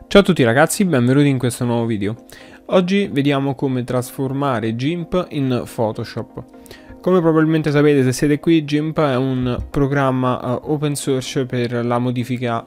Ciao a tutti ragazzi, benvenuti in questo nuovo video. Oggi vediamo come trasformare GIMP in Photoshop. Come probabilmente sapete se siete qui, GIMP è un programma open source per la modifica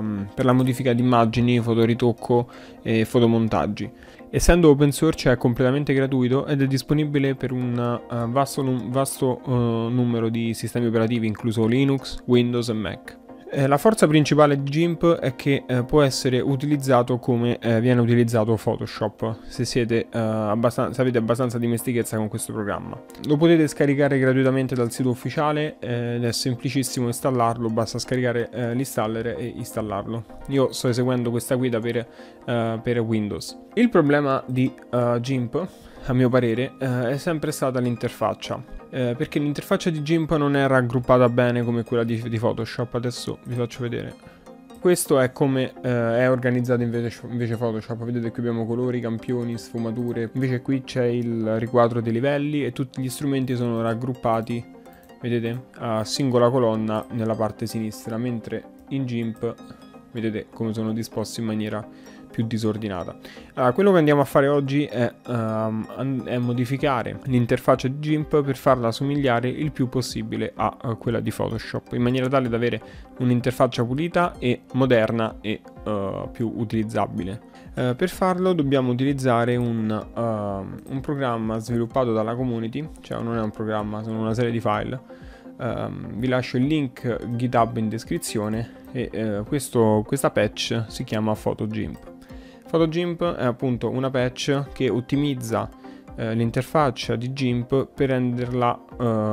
di immagini, fotoritocco e fotomontaggi. Essendo open source è completamente gratuito ed è disponibile per un vasto numero di sistemi operativi, incluso Linux, Windows e Mac. La forza principale di GIMP è che può essere utilizzato come viene utilizzato Photoshop, se avete abbastanza dimestichezza con questo programma. Lo potete scaricare gratuitamente dal sito ufficiale ed è semplicissimo installarlo, basta scaricare l'installer e installarlo. Io sto eseguendo questa guida per Windows. Il problema di GIMP, a mio parere, è sempre stata l'interfaccia. Perché l'interfaccia di GIMP non è raggruppata bene come quella di Photoshop. Adesso vi faccio vedere. Questo è come è organizzato invece Photoshop. Vedete qui abbiamo colori, campioni, sfumature. Invece qui c'è il riquadro dei livelli e tutti gli strumenti sono raggruppati, vedete, a singola colonna nella parte sinistra, mentre in GIMP vedete come sono disposti in maniera più disordinata. Quello che andiamo a fare oggi è modificare l'interfaccia di GIMP per farla somigliare il più possibile a quella di Photoshop, in maniera tale da avere un'interfaccia pulita e moderna e più utilizzabile. Per farlo dobbiamo utilizzare un programma sviluppato dalla community, cioè non è un programma, sono una serie di file. Vi lascio il link GitHub in descrizione e questa patch si chiama PhotoGIMP. PhotoGIMP è appunto una patch che ottimizza l'interfaccia di GIMP per renderla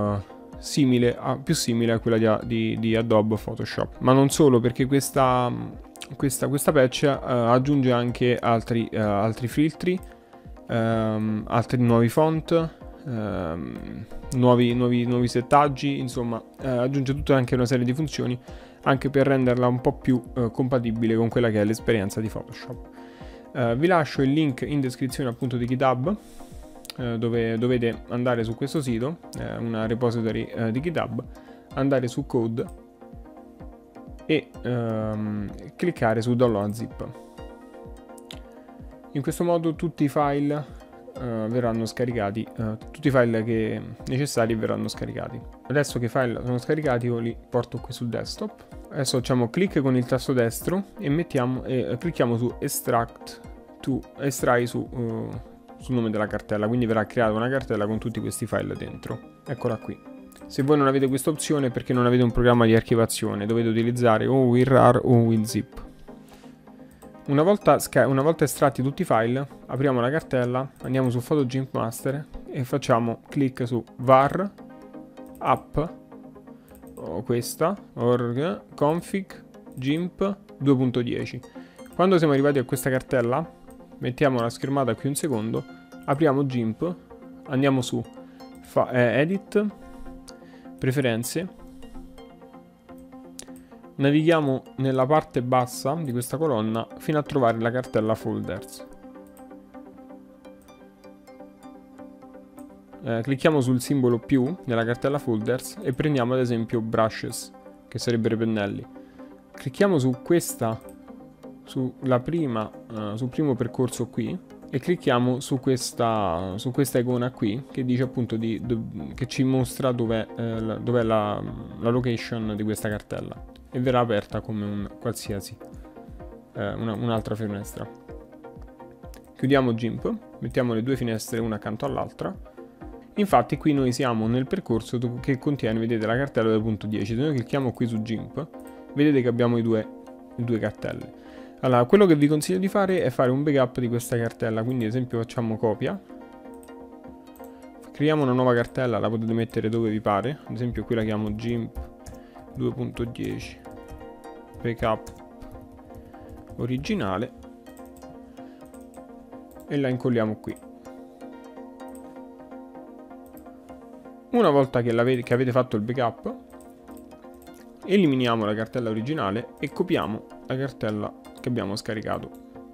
più simile a quella di Adobe Photoshop. Ma non solo, perché questa patch aggiunge anche altri filtri, altri nuovi font, nuovi settaggi, insomma aggiunge tutta anche una serie di funzioni anche per renderla un po' più compatibile con quella che è l'esperienza di Photoshop. Vi lascio il link in descrizione appunto di GitHub, dove dovete andare su questo sito, una repository di GitHub, andare su code e cliccare su download zip. In questo modo tutti i file verranno scaricati, tutti i file necessari verranno scaricati. Adesso che i file sono scaricati io li porto qui sul desktop. Adesso facciamo clic con il tasto destro e clicchiamo su estrai sul nome della cartella, quindi verrà creata una cartella con tutti questi file dentro. Eccola qui. Se voi non avete questa opzione è perché non avete un programma di archivazione, dovete utilizzare o WinRAR o WinZip. Una volta estratti tutti i file, apriamo la cartella, andiamo su PhotoGIMP Master e facciamo clic su var app, o questa, org, config, GIMP 2.10. Quando siamo arrivati a questa cartella, mettiamo la schermata qui un secondo, apriamo GIMP, andiamo su edit, preferenze, navighiamo nella parte bassa di questa colonna fino a trovare la cartella folders. Clicchiamo sul simbolo più nella cartella folders e prendiamo ad esempio brushes, che sarebbero i pennelli. Clicchiamo su sul primo percorso qui e clicchiamo su questa icona qui che dice appunto che ci mostra dov'è la location di questa cartella e verrà aperta come un'altra finestra. Chiudiamo GIMP, mettiamo le due finestre una accanto all'altra. Infatti qui noi siamo nel percorso che contiene, vedete, la cartella 2.10. Se noi clicchiamo qui su GIMP, vedete che abbiamo le due cartelle. Allora, quello che vi consiglio di fare è fare un backup di questa cartella, quindi ad esempio facciamo copia, creiamo una nuova cartella, la potete mettere dove vi pare, ad esempio qui la chiamo GIMP 2.10 backup originale e la incolliamo qui. Una volta che avete fatto il backup, eliminiamo la cartella originale e copiamo la cartella che abbiamo scaricato.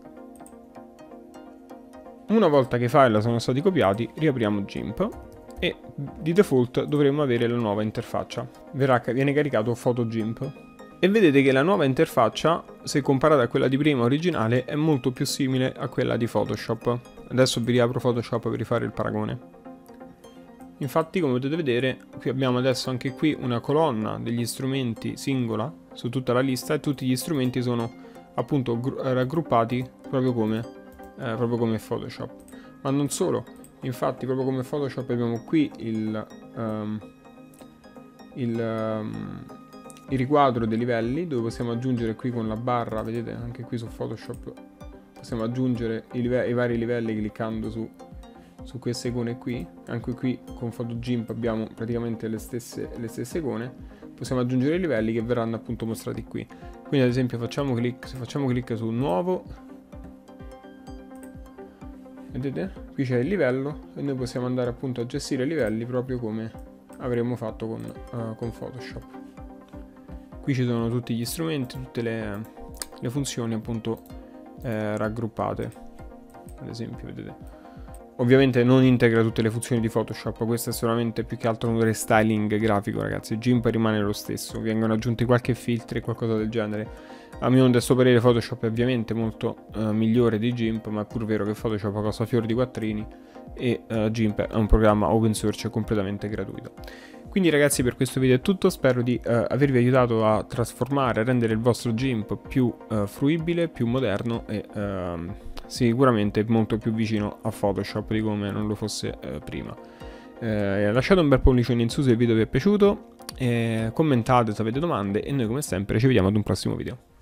Una volta che i file sono stati copiati, riapriamo GIMP e di default dovremmo avere la nuova interfaccia. Viene caricato PhotoGIMP. E vedete che la nuova interfaccia, se comparata a quella di prima originale, è molto più simile a quella di Photoshop. Adesso vi riapro Photoshop per rifare il paragone. Infatti, come potete vedere, qui abbiamo adesso anche qui una colonna degli strumenti singola su tutta la lista, e tutti gli strumenti sono appunto raggruppati proprio come Photoshop. Ma non solo, infatti proprio come Photoshop abbiamo qui il riquadro dei livelli, dove possiamo aggiungere qui con la barra, vedete anche qui su Photoshop possiamo aggiungere i vari livelli cliccando su queste icone qui. Anche qui con PhotoGIMP abbiamo praticamente le stesse icone, possiamo aggiungere i livelli che verranno appunto mostrati qui. Quindi ad esempio se facciamo clic su nuovo, vedete qui c'è il livello e noi possiamo andare appunto a gestire i livelli proprio come avremmo fatto con Photoshop. Qui ci sono tutti gli strumenti, tutte le funzioni appunto raggruppate, ad esempio, vedete. Ovviamente non integra tutte le funzioni di Photoshop, questo è solamente più che altro un restyling grafico, ragazzi. GIMP rimane lo stesso, vengono aggiunti qualche filtro e qualcosa del genere. A mio modesto parere Photoshop è ovviamente molto migliore di GIMP, ma è pur vero che Photoshop costa fior di quattrini e GIMP è un programma open source completamente gratuito. Quindi ragazzi, per questo video è tutto, spero di avervi aiutato a trasformare, a rendere il vostro GIMP più fruibile, più moderno e sicuramente molto più vicino a Photoshop di come non lo fosse prima. Lasciate un bel pollicione in su se il video vi è piaciuto, commentate se avete domande e noi come sempre ci vediamo ad un prossimo video.